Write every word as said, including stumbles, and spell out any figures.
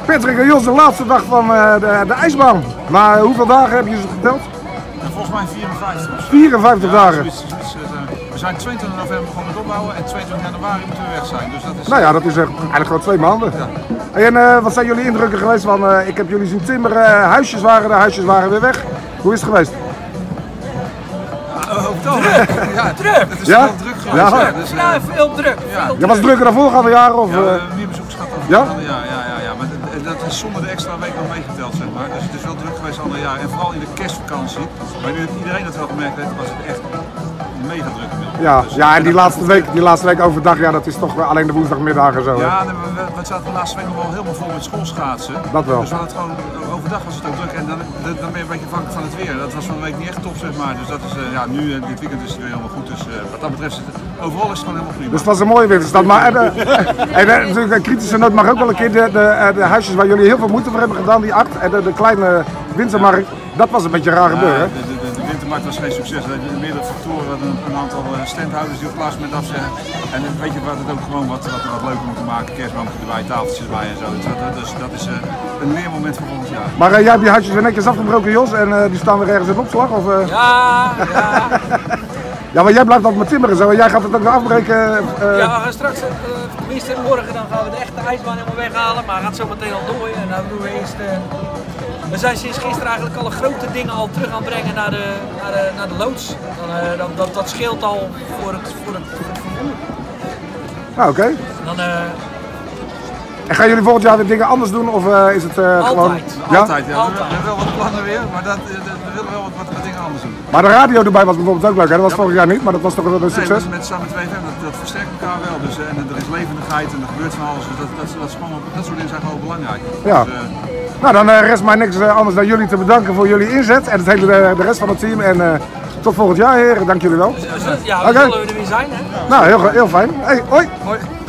Patrick en Jos, de laatste dag van uh, de, de ijsbaan. Maar hoeveel dagen hebben jullie ze geteld? En volgens mij vierenvijftig. vierenvijftig ja, dagen. Zoiets, zoiets, uh, we zijn tweeëntwintig november begonnen met opbouwen en tweeëntwintig januari moeten we weg zijn. Dus dat is, nou ja, dat is uh, eigenlijk gewoon twee maanden. Ja. En uh, wat zijn jullie indrukken geweest? Van, uh, ik heb jullie zien timmeren, uh, huisjes waren, de huisjes waren weer weg. Hoe is het geweest? Uh, druk! Ja, druk! Het is ja? heel druk geweest. Ja, ja, dus, uh, ja veel druk. Ja, veel ja was het drukker dan voorgaande jaren? Of, ja, uh... meer bezoekers gehad dan ja? ja, ja, ja, ja, maar dat, dat is zonder de extra week nog meegeteld, zeg maar. Dus het is wel druk geweest ander jaar. En vooral in de kerstvakantie, waar nu iedereen het wel gemerkt heeft, was het echt mega druk inmiddels. Ja, dus, ja, en die laatste, week, die laatste week overdag, ja, dat is toch alleen de woensdagmiddag en zo. Ja, we, we, we zaten de laatste week nog wel helemaal vol met schoolschaatsen. Dat wel. Dus we hadden het gewoon, overdag was het ook druk en dan, dan ben je een beetje afhankelijk van het weer. Dat was van de week niet echt top, zeg maar. Dus dat is, uh, ja, nu, uh, dit weekend is het weer helemaal goed. Dus uh, wat dat betreft, het, overal is het gewoon helemaal prima. Dus het was een mooie winterstand. Maar en, uh, en, uh, natuurlijk een kritische noot mag ook wel een keer de, de, de huisjes waar jullie heel veel moeite voor hebben gedaan, die acht en de, de kleine wintermarkt, dat was een beetje raar gebeuren. Ja, de, de, de, de wintermarkt was geen succes. Er zijn meerdere factoren, we hadden een, een aantal standhouders die op het laatste moment afzeggen. En weet je wat het ook gewoon wat, wat, wat leuker moeten maken, kerstboompjes erbij, tafeltjes erbij en zo. Dus dat, dus, dat is uh, een leermoment voor volgend jaar. Maar uh, jij hebt je huisjes weer netjes afgebroken, Jos, en uh, die staan weer ergens in opslag? Of, uh... Ja, ja. Ja, maar jij blijft altijd met timmeren zo en jij gaat het ook weer afbreken. Uh... Ja, we gaan straks, uh, tenminste morgen, dan gaan we de echte ijsbaan helemaal weghalen, maar gaat zo meteen al door. En dan doen we eerst, uh... we zijn sinds gisteren eigenlijk alle grote dingen al terug aan het brengen naar de, naar de, naar de loods. Dan, uh, dat, dat, dat scheelt al voor het, voor het, voor het vervoer. Nou, oké. Okay. Dan... Uh... En gaan jullie volgend jaar weer dingen anders doen of uh, is het uh, Altijd. gewoon... Ja? Altijd, ja. Altijd. We, we hebben wel wat plannen weer, maar dat, we willen wel wat, wat, wat dingen anders doen. Maar de radio erbij was bijvoorbeeld ook leuk, hè? Dat was ja, vorig jaar niet, maar dat was toch een succes? Nee, met samen twee F M, dat, dat versterkt elkaar wel. Dus, en er is levendigheid en er gebeurt van alles. Dus dat, dat, dat, is gewoon, dat soort dingen zijn gewoon belangrijk. Ja. Dus, uh, nou, dan uh, rest mij niks uh, anders dan jullie te bedanken voor jullie inzet en het hele, de, de rest van het team. En uh, tot volgend jaar, heren. Dank jullie wel. Ja, we okay. zullen we er weer zijn, hè? Nou, heel, heel fijn. Hey, hoi! Hoi!